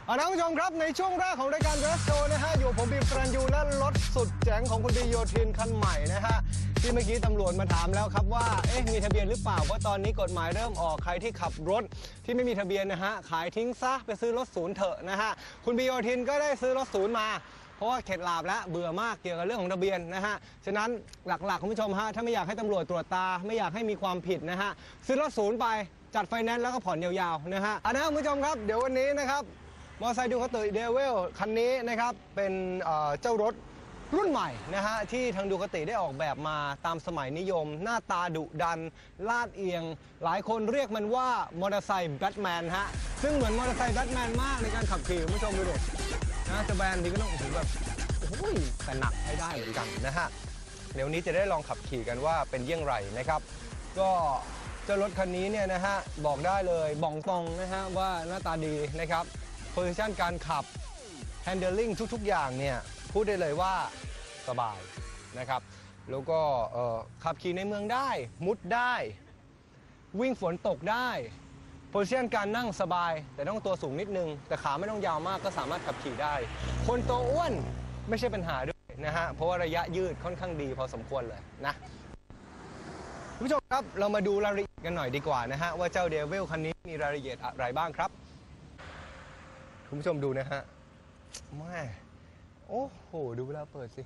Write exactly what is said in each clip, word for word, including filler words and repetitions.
เอาละคุณผู้ชมครับในช่วงแรกของรายการเรสโตนะฮะอยู่ผมบีมปรัญยูและรถสุดแจ๋งของคุณบีโยธินคันใหม่นะฮะที่เมื่อกี้ตำรวจมาถามแล้วครับว่าเอ๊ะมีทะเบียนหรือเปล่าเพราะตอนนี้กฎหมายเริ่มออกใครที่ขับรถที่ไม่มีทะเบียนนะฮะขายทิ้งซะไปซื้อรถศูนย์เถอะนะฮะคุณบีโยธินก็ได้ซื้อรถศูนย์มาเพราะว่าเข็ดหลาบแล้วเบื่อมากเกี่ยวกับเรื่องของทะเบียนนะฮะฉะนั้นหลักๆคุณผู้ชมฮะถ้าไม่อยากให้ตำรวจตรวจตาไม่อยากให้มีความผิดนะฮะซื้อรถศูนย์ไปจัดไฟแนนซ์แล้วก็ผ่อนยาวๆนะฮะอันนั้นคุณผู้ชมครับเดี๋ยววันนี้นะครับมอเตอร์ไซค์ดูคาติเดวิลคันนี้นะครับเป็นเจ้ารถรุ่นใหม่นะฮะที่ทางดูคาติได้ออกแบบมาตามสมัยนิยมหน้าตาดุดันลาดเอียงหลายคนเรียกมันว่ามอเตอร์ไซค์แบทแมนฮะซึ่งเหมือนมอเตอร์ไซค์แบทแมนมากในการขับขี่คุณผู้ชมดูดินะจะแบนดีก็ต้องถึงแบบโอ้ยแต่หนักให้ได้เหมือนกันนะฮะเดี๋ยวนี้จะได้ลองขับขี่กันว่าเป็นเยี่ยงไรนะครับก็เจ้ารถคันนี้เนี่ยนะฮะบอกได้เลยบอกตรงนะฮะว่าหน้าตาดีนะครับโพซิชันการขับ handling ทุกๆอย่างเนี่ยพูดได้เลยว่าสบายนะครับแล้วก็ขับขี่ในเมืองได้มุดได้วิ่งฝนตกได้โพซิชันการนั่งสบายแต่ต้องตัวสูงนิดนึงแต่ขาไม่ต้องยาวมากก็สามารถขับขี่ได้คนตัวอ้วนไม่ใช่ปัญหาด้วยนะฮะเพราะว่าระยะยืดค่อนข้างดีพอสมควรเลยนะคุณผู้ชมครับเรามาดูรายละเอียดกันหน่อยดีกว่านะฮะว่าเจ้าเดวิลคันนี้มีรายละเอียดอะไรบ้างครับคุณผู้ชมดูนะฮะแม่โอ้โหดูเวลาเปิดสิ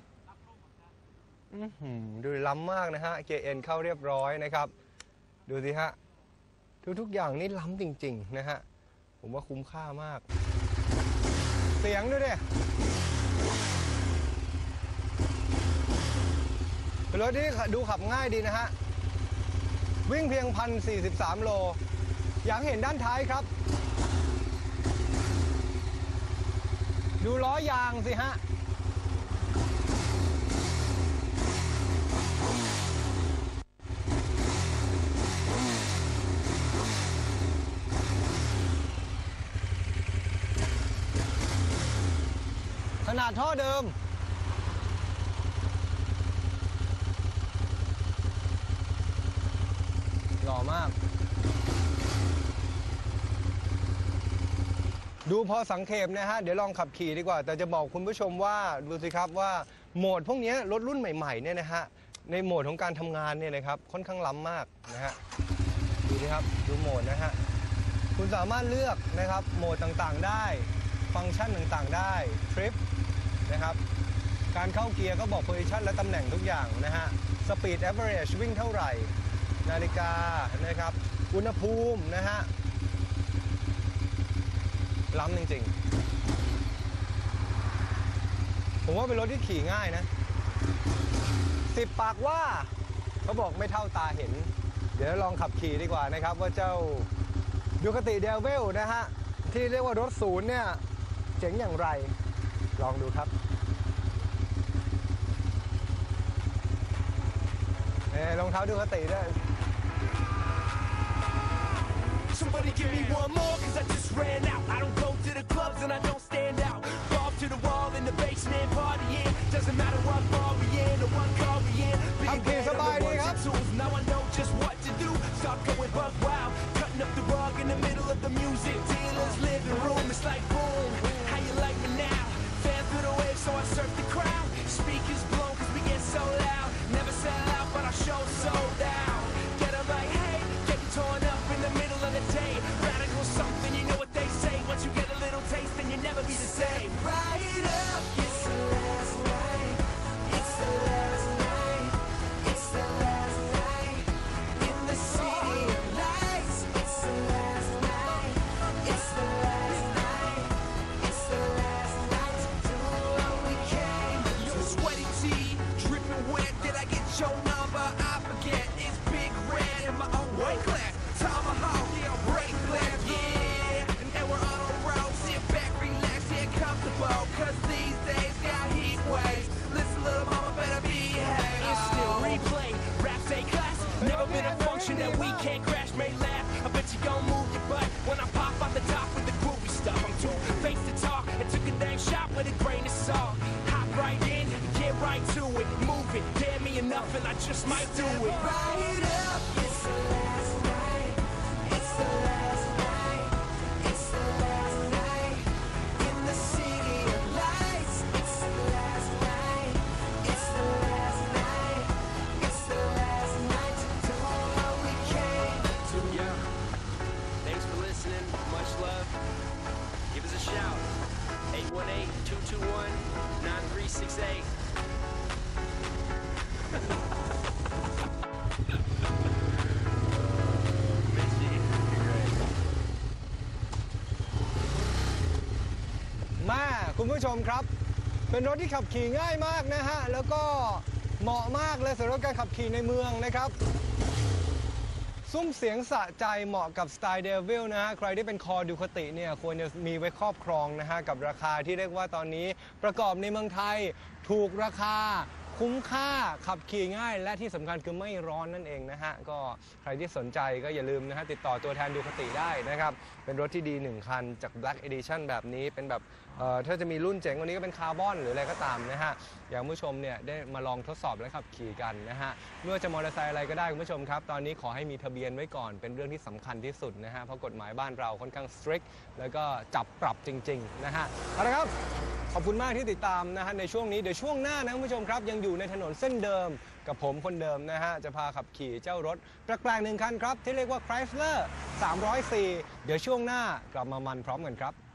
ดูล้ำมากนะฮะเกียร์เอ็นเข้าเรียบร้อยนะครับดูสิฮะทุกๆอย่างนี่ล้ำจริงๆนะฮะผมว่าคุ้มค่ามากเสียงด้วยดิเป็นรถที่ดูขับง่ายดีนะฮะวิ่งเพียง หนึ่งพันสี่สิบสาม โลอยากเห็นด้านท้ายครับดูล้อยางสิฮะขนาดท่อเดิมหล่อมากดูพอสังเขปนะฮะเดี๋ยวลองขับขี่ดีกว่าแต่จะบอกคุณผู้ชมว่าดูสิครับว่าโหมดพวกนี้รถรุ่นใหม่ๆเนี่ยนะฮะในโหมดของการทำงานเนี่ยนะครับค่อนข้างล้ำมากนะฮะดูสิครับดูโหมดนะฮะคุณสามารถเลือกนะครับโหมดต่างๆได้ฟังก์ชันต่างๆได้ทริปนะครับการเข้าเกียร์ก็บอกโพซิชันและตำแหน่งทุกอย่างนะฮะสปีดแอเวอเรจวิ่งเท่าไหร่นาฬิกานะครับอุณหภูมินะฮะล้ำจริงๆผมว่าเป็นรถที่ขี่ง่ายนะสิบปากว่าเขาบอกไม่เท่าตาเห็นเดี๋ยวลองขับขี่ดีกว่านะครับว่าเจ้าดูคาติเดวิลนะฮะที่เรียกว่ารถศูนย์เนี่ยเจ๋งอย่างไรลองดูครับเอ้รองเท้าดูคาติด้วย Somebody give me one more, cause I just ran out. I don't go to the clubs and I don't stand out. Off to the wall in the basement partying. Doesn't matter what bar we in or what car we in. Big band on the ones and twos. Now I know just what to do. Start going buck wild. Cutting up the rug in the middle of the music dealer's living room. It's like boom, how you like me now? Fan through the waves so I surf the crowd. Speakers blown cause we get so loud. Never sell out but our show sold out. Get 'em like hey, get torn up in the middle of the day. Radical something, you know what they say. Once you get a little taste, then you'll never be the same. Ride up, it's the last night. It's the last night. It's the last night in the city of lights. It's the last night. It's the last night. It's the last night to do what we came. Your sweaty tee, dripping wet. Did I get your number? I forget. It's big red in my own white class. Tomahawk, yeah, break glass, yeah. And we're on a road, sit back, relax, get comfortable. Cause these days got heat waves. Listen, little mama, better behave. It's still replay, raps A class. Never been a function that we can't crash, may laugh. I bet you gon' move your butt when I pop out the top with the groovy stuff. I'm too faced to talk and took a dang shot with a grain of salt. Hop right in, get right to it, move it. Dare me enough and I just might do it. Ride up, it's the last night. It's the last night. It's the last night ผู้ชมครับเป็นรถที่ขับขี่ง่ายมากนะฮะแล้วก็เหมาะมากเลยสำหรับการขับขี่ในเมืองนะครับซุ้มเสียงสะใจเหมาะกับสไตล์เดวิลนะฮะใครที่เป็นคอดูคติเนี่ยควรจะมีไว้ครอบครองนะฮะกับราคาที่เรียกว่าตอนนี้ประกอบในเมืองไทยถูกราคาคุ้มค่าขับขี่ง่ายและที่สำคัญคือไม่ร้อนนั่นเองนะฮะก็ใครที่สนใจก็อย่าลืมนะฮะติดต่อตัวแทนดูคติได้นะครับเป็นรถที่ดีหนึ่งคันจาก Black Edition แบบนี้เป็นแบบเอ่อถ้าจะมีรุ่นเจ๋งกว่านี้ก็เป็นคาร์บอนหรืออะไรก็ตามนะฮะอย่างผู้ชมเนี่ยได้มาลองทดสอบและขับขี่กันนะฮะไม่ว่าจะมอเตอร์ไซค์อะไรก็ได้คุณผู้ชมครับตอนนี้ขอให้มีทะเบียนไว้ก่อนเป็นเรื่องที่สำคัญที่สุดนะฮะเพราะกฎหมายบ้านเราค่อนข้าง strict แล้วก็จับปรับจริงๆนะฮะเอาละครับขอบคุณมากที่ติดตามนะฮะในช่วงนี้เดี๋ยวช่วงหน้านะคุณผู้ชมครับยังอยู่ในถนนเส้นเดิมกับผมคนเดิมนะฮะจะพาขับขี่เจ้ารถแปลกๆหนึ่งคันครับที่เรียกว่า Chrysler สามร้อยสี่เดี๋ยวช่วงหน้ากลับมามันพร้อมกันครับ